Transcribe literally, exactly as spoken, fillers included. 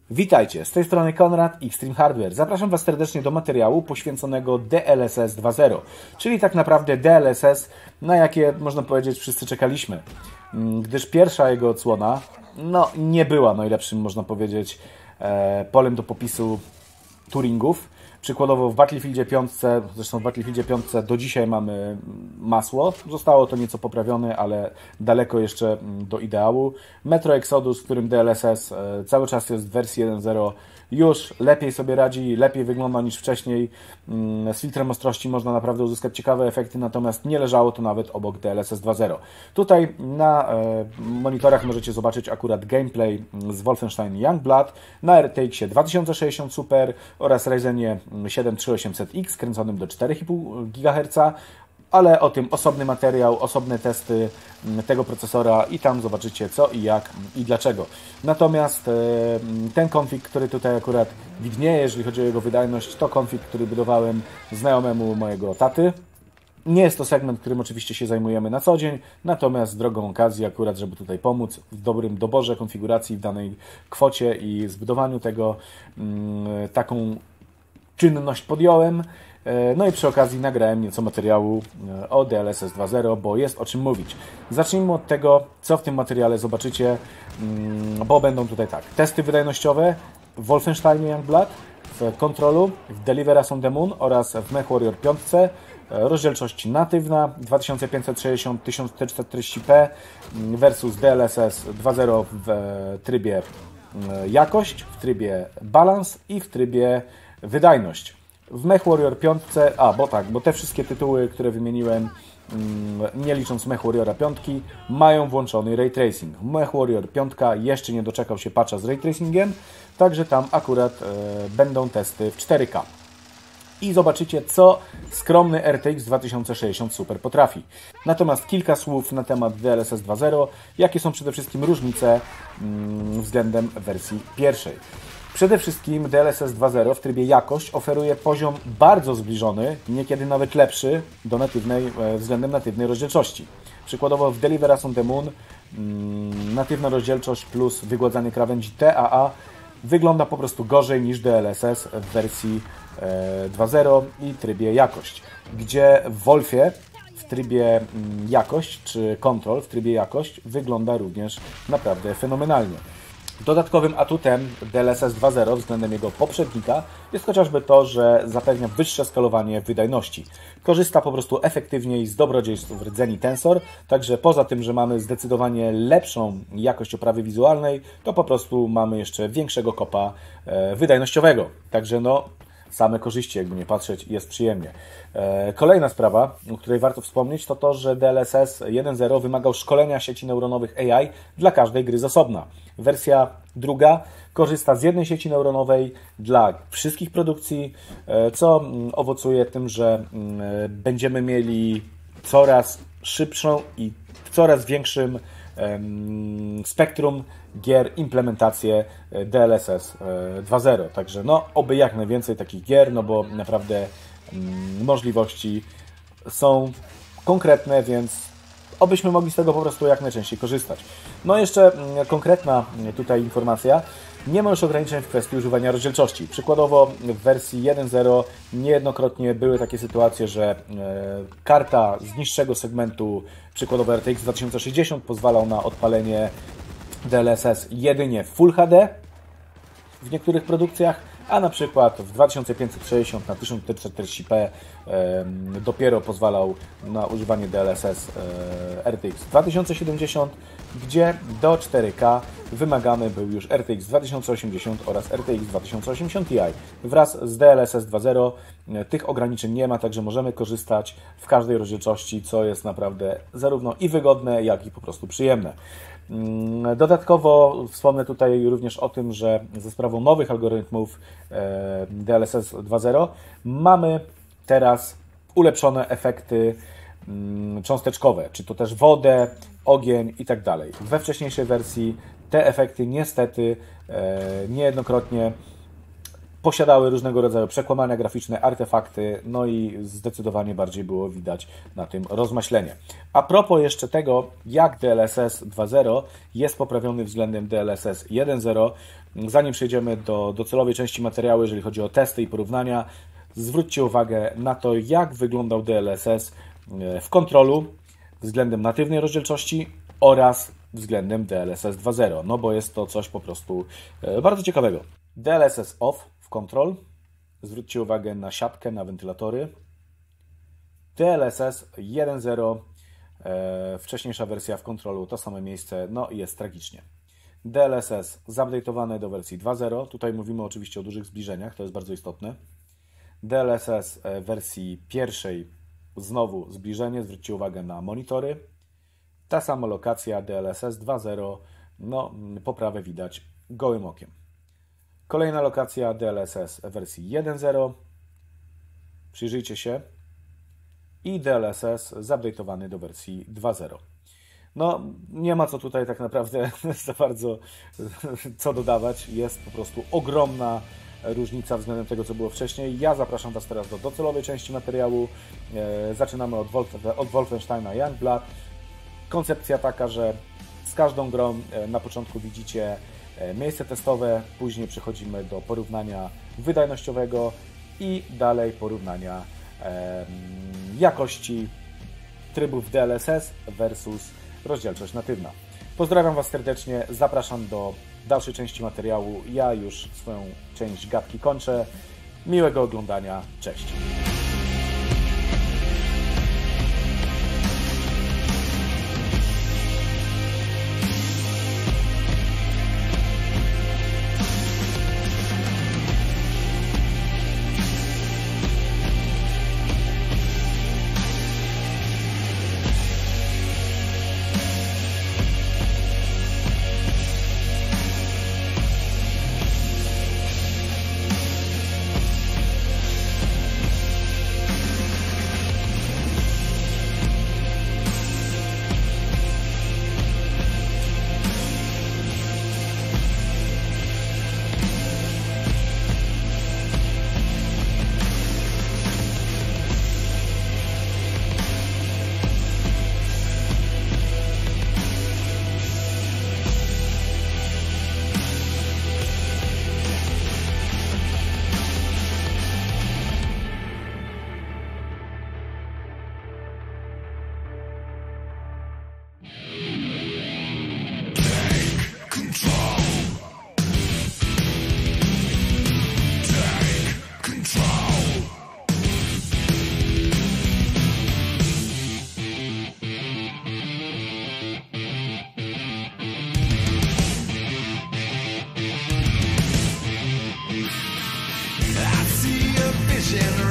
Witajcie, z tej strony Konrad, Xtreme Hardware. Zapraszam Was serdecznie do materiału poświęconego D L S S dwa zero, czyli tak naprawdę D L S S, na jakie, można powiedzieć, wszyscy czekaliśmy. Gdyż pierwsza jego odsłona, no, nie była najlepszym, można powiedzieć, polem do popisu Turingów. Przykładowo w Battlefieldzie pięć, zresztą w Battlefieldzie pięć do dzisiaj mamy masło. Zostało to nieco poprawione, ale daleko jeszcze do ideału. Metro Exodus, w którym D L S S cały czas jest w wersji jeden zero, już lepiej sobie radzi, lepiej wygląda niż wcześniej. Z filtrem ostrości można naprawdę uzyskać ciekawe efekty, natomiast nie leżało to nawet obok D L S S dwa zero. Tutaj na monitorach możecie zobaczyć akurat gameplay z Wolfenstein Youngblood na R T X dwa tysiące sześćdziesiąt Super oraz Ryzenie siedem trzy tysiące osiemset X kręconym do czterech i pół gigaherca. Ale o tym osobny materiał, osobne testy tego procesora i tam zobaczycie co i jak i dlaczego. Natomiast ten konfig, który tutaj akurat widnieje, jeżeli chodzi o jego wydajność, to konfig, który budowałem znajomemu mojego taty. Nie jest to segment, którym oczywiście się zajmujemy na co dzień, natomiast drogą okazji akurat, żeby tutaj pomóc w dobrym doborze konfiguracji w danej kwocie i zbudowaniu tego, taką czynność podjąłem. No i przy okazji nagrałem nieco materiału o D L S S dwa zero, bo jest o czym mówić. Zacznijmy od tego, co w tym materiale zobaczycie, bo będą tutaj tak, testy wydajnościowe w Wolfensteinie Youngblood, w Controlu, w Deliver Us on the Moon oraz w MechWarrior pięć, rozdzielczość natywna dwa tysiące pięćset sześćdziesiąt na tysiąc czterysta czterdzieści p versus D L S S dwa zero w trybie jakość, w trybie balans i w trybie wydajność. W MechWarrior pięć, a bo tak, bo te wszystkie tytuły, które wymieniłem, nie licząc MechWarriora pięć, mają włączony Ray Tracing. MechWarrior pięć jeszcze nie doczekał się patcha z Ray Tracingiem, także tam akurat e, będą testy w cztery K. I zobaczycie, co skromny R T X dwa tysiące sześćdziesiąt Super potrafi. Natomiast kilka słów na temat D L S S dwa zero, jakie są przede wszystkim różnice mm, względem wersji pierwszej. Przede wszystkim D L S S dwa zero w trybie jakość oferuje poziom bardzo zbliżony, niekiedy nawet lepszy do natywnej, względem natywnej rozdzielczości. Przykładowo w Deliver Us on the Moon mm, natywna rozdzielczość plus wygładzanie krawędzi T A A wygląda po prostu gorzej niż D L S S w wersji e, dwa zero i trybie jakość, gdzie w Wolfie w trybie mm, jakość czy Control w trybie jakość wygląda również naprawdę fenomenalnie. Dodatkowym atutem D L S S dwa zero względem jego poprzednika jest chociażby to, że zapewnia wyższe skalowanie wydajności. Korzysta po prostu efektywniej z dobrodziejstw rdzeni Tensor, także poza tym, że mamy zdecydowanie lepszą jakość oprawy wizualnej, to po prostu mamy jeszcze większego kopa wydajnościowego. Także no, same korzyści, jakby nie patrzeć, jest przyjemnie. Kolejna sprawa, o której warto wspomnieć, to to, że D L S S jeden zero wymagał szkolenia sieci neuronowych A I dla każdej gry z osobna. Wersja druga korzysta z jednej sieci neuronowej dla wszystkich produkcji, co owocuje tym, że będziemy mieli coraz szybszą i w coraz większym spektrum gier implementację D L S S dwa zero. Także no, oby jak najwięcej takich gier, no bo naprawdę mm, możliwości są konkretne, więc obyśmy mogli z tego po prostu jak najczęściej korzystać. No jeszcze mm, konkretna tutaj informacja. Nie ma już ograniczeń w kwestii używania rozdzielczości. Przykładowo w wersji jeden zero niejednokrotnie były takie sytuacje, że karta z niższego segmentu, przykładowo R T X dwa tysiące sześćdziesiąt, pozwalał na odpalenie D L S S jedynie w Full H D w niektórych produkcjach, a na przykład w dwa tysiące pięćset sześćdziesiąt na tysiąc czterysta czterdzieści p e, dopiero pozwalał na używanie D L S S e, R T X dwa tysiące siedemdziesiąt, gdzie do cztery K wymagany był już R T X dwa tysiące osiemdziesiąt oraz R T X dwa tysiące osiemdziesiąt Ti. Wraz z D L S S dwa zero e, tych ograniczeń nie ma, także możemy korzystać w każdej rozdzielczości, co jest naprawdę zarówno i wygodne, jak i po prostu przyjemne. Dodatkowo wspomnę tutaj również o tym, że ze sprawą nowych algorytmów D L S S dwa zero mamy teraz ulepszone efekty cząsteczkowe, czy to też wodę, ogień i tak dalej. We wcześniejszej wersji te efekty niestety niejednokrotnie posiadały różnego rodzaju przekłamania graficzne, artefakty, no i zdecydowanie bardziej było widać na tym rozmaślenie. A propos jeszcze tego, jak D L S S dwa zero jest poprawiony względem D L S S jeden zero, zanim przejdziemy do docelowej części materiału, jeżeli chodzi o testy i porównania, zwróćcie uwagę na to, jak wyglądał D L S S w kontrolu względem natywnej rozdzielczości oraz względem D L S S dwa zero, no bo jest to coś po prostu bardzo ciekawego. D L S S off w control, zwróćcie uwagę na siatkę, na wentylatory. D L S S jeden zero, e, wcześniejsza wersja w kontrolu, to samo miejsce, no i jest tragicznie. D L S S zupdate'owane do wersji dwa zero, tutaj mówimy oczywiście o dużych zbliżeniach, to jest bardzo istotne. D L S S wersji pierwszej, znowu zbliżenie, zwróćcie uwagę na monitory. Ta sama lokacja D L S S dwa zero, no poprawę widać gołym okiem. Kolejna lokacja D L S S wersji jeden zero, przyjrzyjcie się, i D L S S zupdate'owany do wersji dwa zero. No, nie ma co tutaj tak naprawdę za bardzo co dodawać, jest po prostu ogromna różnica względem tego, co było wcześniej. Ja zapraszam Was teraz do docelowej części materiału. Zaczynamy od, Wolf od Wolfensteina Youngblood. Koncepcja taka, że z każdą grą na początku widzicie miejsce testowe, później przechodzimy do porównania wydajnościowego i dalej porównania e, jakości trybów D L S S versus rozdzielczość natywna. Pozdrawiam Was serdecznie, zapraszam do dalszej części materiału. Ja już swoją część gadki kończę. Miłego oglądania, cześć! vision